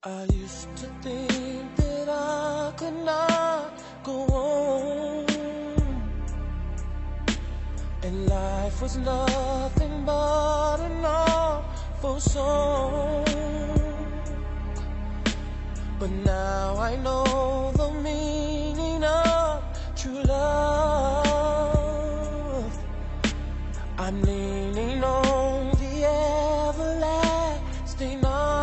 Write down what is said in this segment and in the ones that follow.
I used to think that I could not go on, and life was nothing but an awful song. But now I know the meaning of true love. I'm leaning on the everlasting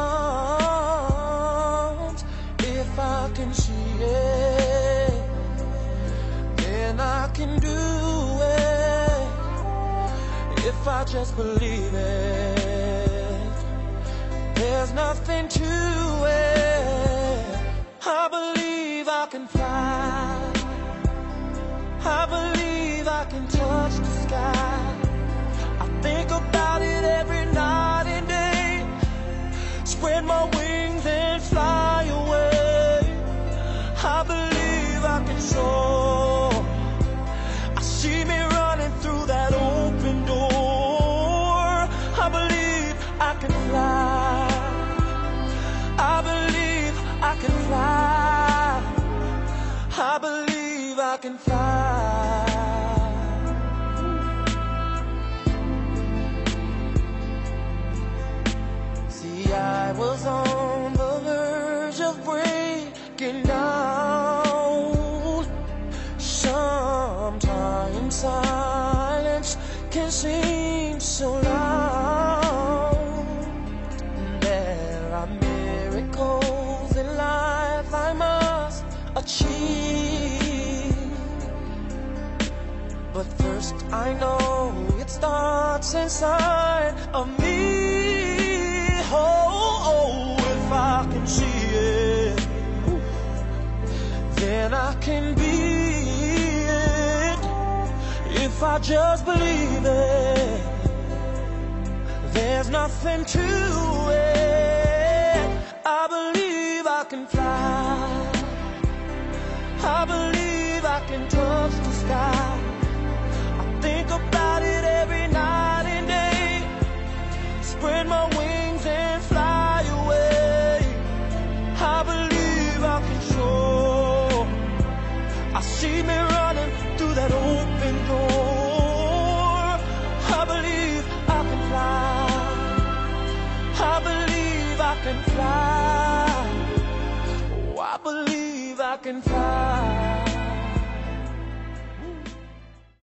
arms. If I can see it, then I can do it. If I just believe it, there's nothing to it. I believe I can fly. I believe I can touch the sky. I think about it every night and day. Spread my wings and fly away. I believe I can soar. I see me running through that open door. I believe I can fly. I believe I can fly. I believe I can fly. See, I was on the verge of breaking down. Sometimes silence can seem so loud. There are miracles in life I must achieve, but first I know it starts inside of me. Oh, if I can see it, then I can be it. If I just believe it, there's nothing to it. I believe I can fly. I believe I can touch the sky. I think about it every night and day. Spread my wings and fly away. I believe I can soar. I see me running through that open door. I believe I can fly. I believe I can fly. Oh, I believe I can fly.